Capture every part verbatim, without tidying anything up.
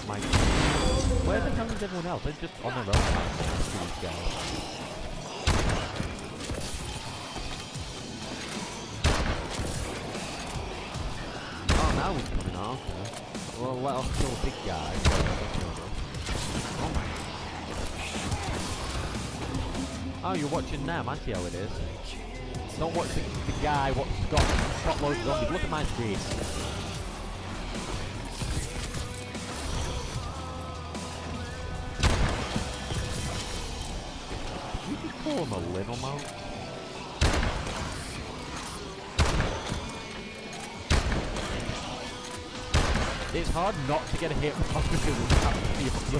my... Where the hell is everyone else? They're just on their own. These guys. Oh, now we're coming off. Okay. Well, let us kill the big guy. Oh my. Oh, you're watching them. I see how it is. Don't watch the, the guy what's got got loads of zombies. Look at my screen. Did you just call him a little mouse? It's hard not to get a hit because of them.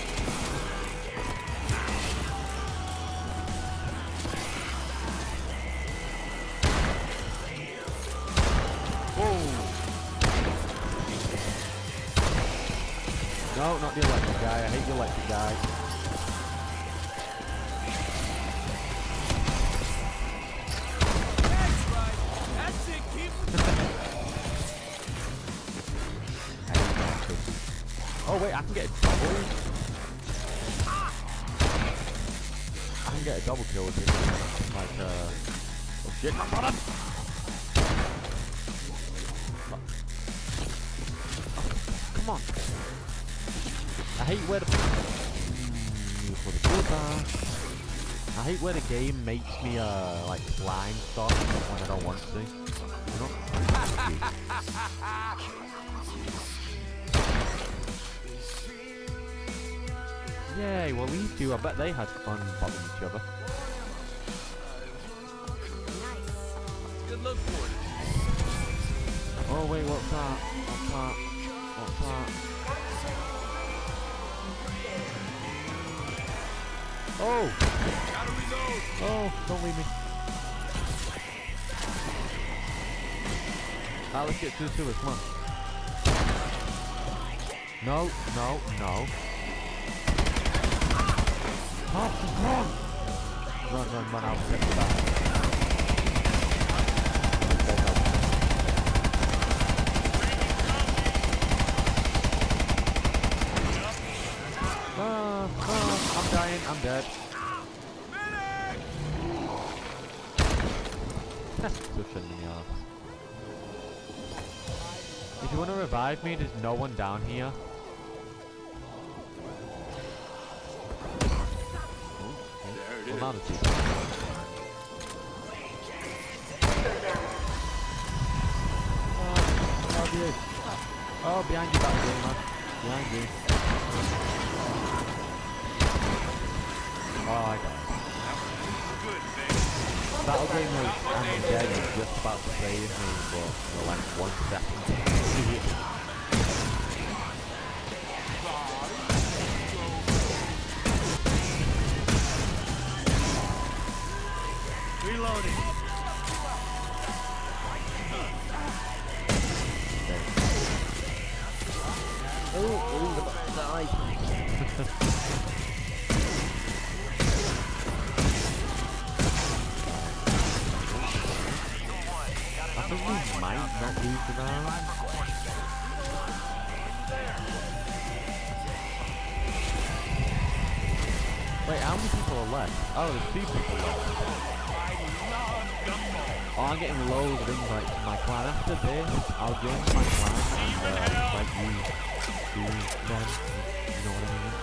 No, not the electric guy. I hate the electric guy. That's right. That's it. Keep Oh wait, I can get a double. I can get a double kill with him. Like, uh... oh shit, I'm on him! Come on. I hate where the... I hate where the game makes me, uh, like, blind stop when I don't want to. You know? Yay, well these two, I bet they had fun bothering each other. good look for it. Oh wait, what's that? What's that? What's that? Oh! Gotta reload. Oh, don't leave me. Ah, let's get to the sewers, come on. No, no, no. Run, run! Run, run, run, I'll get you back. Ah, ah, I'm dying, I'm dead. Such a near. If you want to revive me, there's no one down here. Well, now there's people. Oh, behind you. Oh, behind you, back again, man. Behind you. Oh, I got it. That'll game was I'm dead was just about to save me, but for like one second. Reloading. Oh, oh, the button died. I think we might not lose the round. Wait, how many people are left? Oh, there's two people left. Oh, I'm getting loads of invites to my clan. After this, I'll join my clan and uh, like you do then. You know what I mean?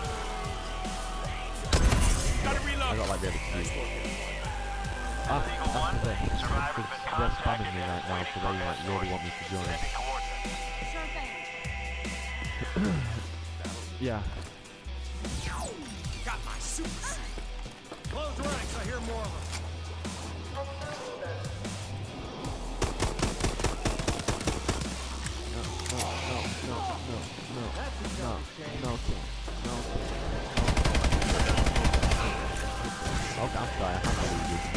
Gotta reload. I got like really cute. Ah, after this, because they're spamming me right now, so they like really want me to join. Yeah. Got my suits. Close ranks. I hear more of them. No, no, no, no, no, no, no, no, no, no. Okay, I'm sorry, I have to leave you.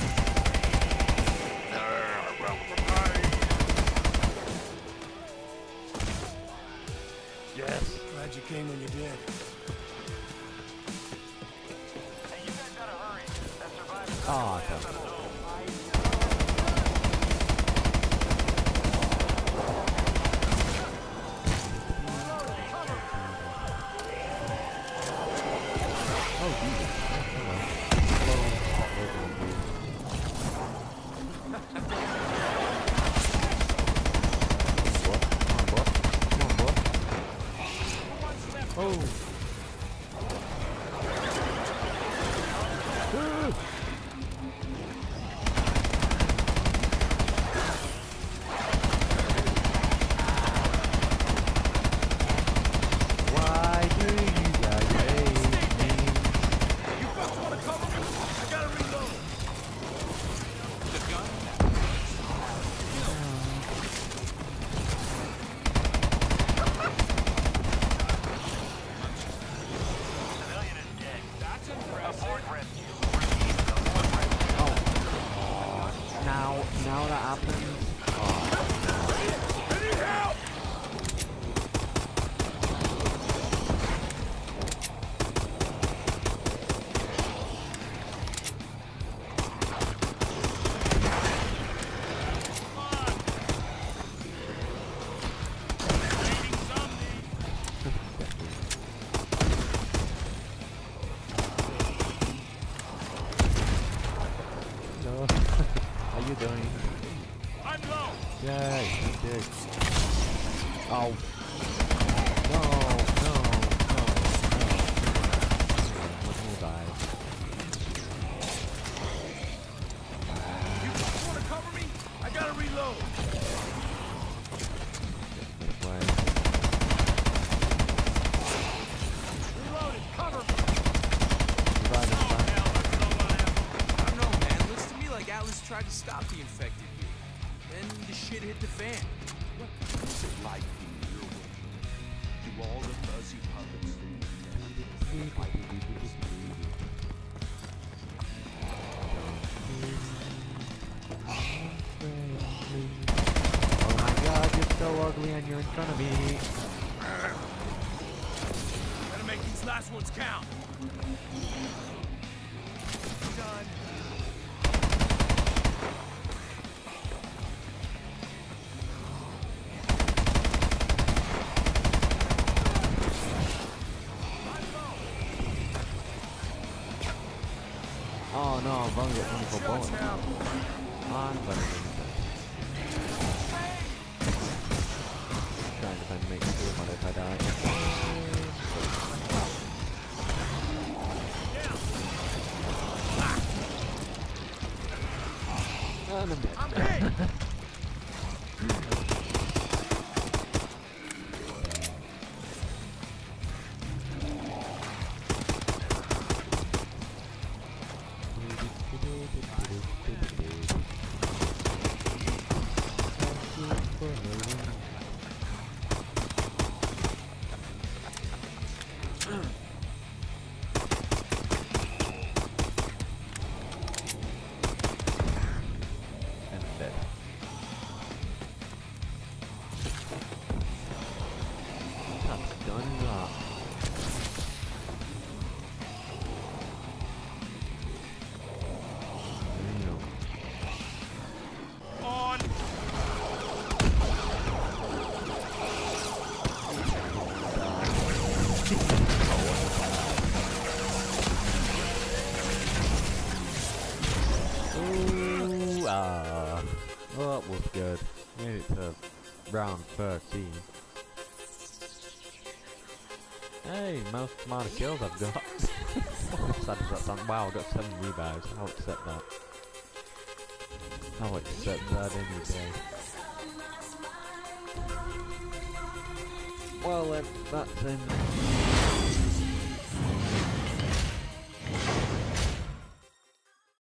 Yes. Glad you came when you did. Hey, you guys gotta hurry. That survivor. Oh, okay. Yay, he did. Oh. No, no, no, no. Let me die. You wanna cover me? I gotta reload. This way. Reloaded. Cover me. Revive this time. I don't know, man. Looks to me like Atlas tried to stop the infected here. Then the shit hit the fan. What is it like in your world? Do all the fuzzy puppets think Oh my god, you're so ugly and you're in front of me. Gotta make these last ones count. Done. Oh no, I'm gonna get twenty-four Shots bullets. now. I'm gonna lose it. Trying to find make sure what if I die. And I'm dead. I'm hit. And I'm dead. That's done that. Damn. On. Ooh, ah. Well, that was good. Made it to round thirteen. Hey, most amount of kills I've got. How sad does that sound? Wow, I got seven revives. I'll accept that. I'll accept that any day. Well then, that's in.